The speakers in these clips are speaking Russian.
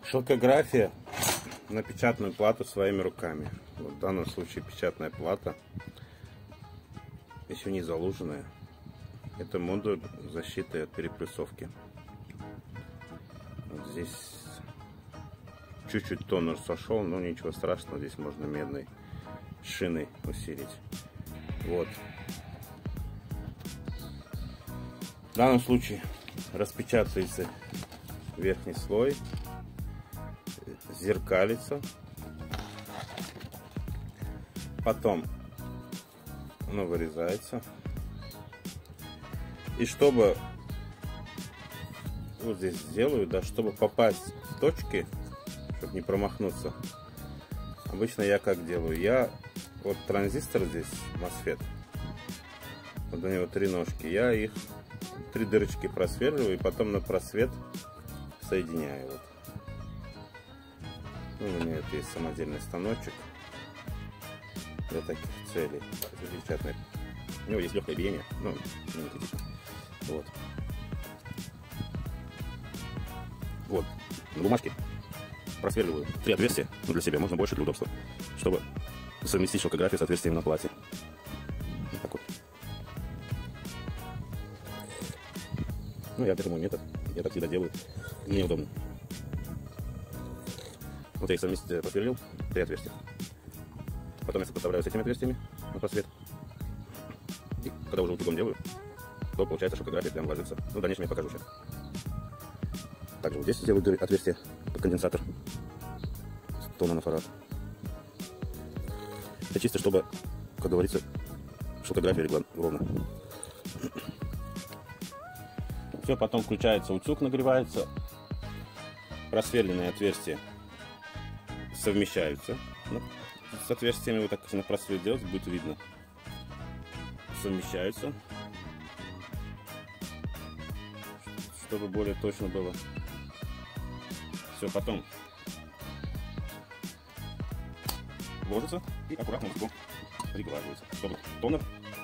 Шелкография на печатную плату своими руками. Вот в данном случае печатная плата, еще не залуженная. Это модуль защиты от перепрессовки. Вот здесь чуть-чуть тонер сошел, но ничего страшного. Здесь можно медной шиной усилить. Вот. В данном случае распечатывается верхний слой, зеркалится, потом оно вырезается, и чтобы вот здесь сделаю, да, чтобы попасть в точки, чтобы не промахнуться, обычно я как делаю, я вот транзистор здесь, MOSFET, вот у него 3 ножки, я их 3 дырочки просверливаю и потом на просвет соединяю. Вот. Ну, у меня это есть самодельный станочек для таких целей. Замечательный. У него есть легкое биение, но не критично. Вот. Вот. На бумажке просверливаю 3 отверстия, ну, для себя, можно больше для удобства, чтобы совместить шелкографию с отверстием на плате. Вот так вот. Ну, я это мой метод. Я так всегда делаю. Мне удобно. Вот я их совместить просверлил, 3 отверстия. Потом я сопоставляю с этими отверстиями на просвет. И когда уже утюгом делаю, то получается шелкография прям ложится. Ну, в дальнейшем я покажу сейчас. Также вот здесь сделаю отверстие под конденсатор. Тонофорат. Это чисто, чтобы, как говорится, шелкография легла ровно. Все, потом включается утюг, нагревается. Просверленные отверстия совмещаются. Ну, с отверстиями вот так на просвет делать, будет видно. Совмещаются. Чтобы более точно было. Все, потом ложится и аккуратно утюгом приглаживается, чтобы тонер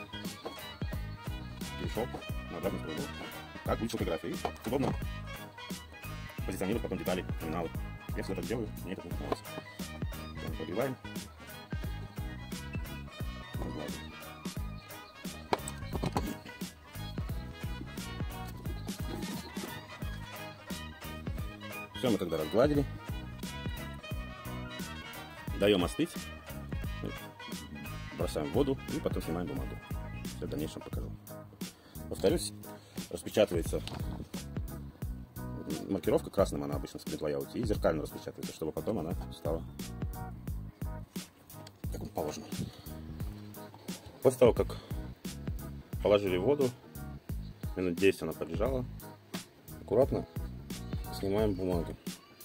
перешел на обратную сторону. Как будет шелкография. И удобно позиционировать потом детали, номиналы. Я всегда так делаю, мне это нравится. Подливаем. Все, мы когда разгладили, даем остыть, бросаем в воду и потом снимаем бумагу. Все в дальнейшем покажу. Повторюсь, распечатывается маркировка красным, она обычно в принт-лайауте, и зеркально распечатывается, чтобы потом она стала как положено. После того, как положили в воду, минут 10 она полежала, аккуратно снимаем бумагу.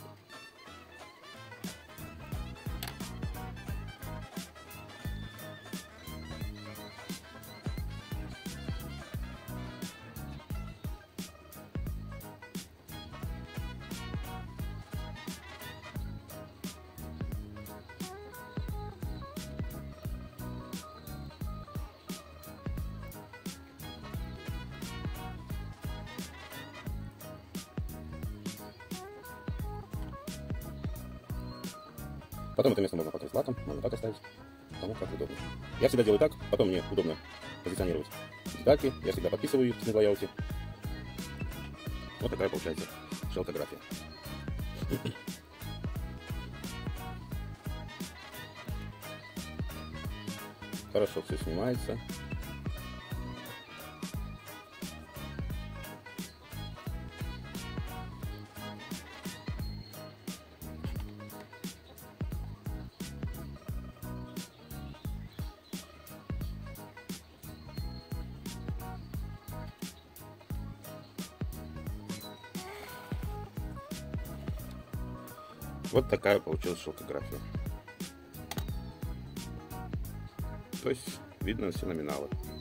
Потом это место можно покрыть лаком, можно так оставить, кому как удобно. Я всегда делаю так, потом мне удобно позиционировать детальки, я всегда подписываю их в лайауте. Вот такая получается шелкография. Хорошо все снимается. Вот такая получилась шелкография. То есть видно все номиналы.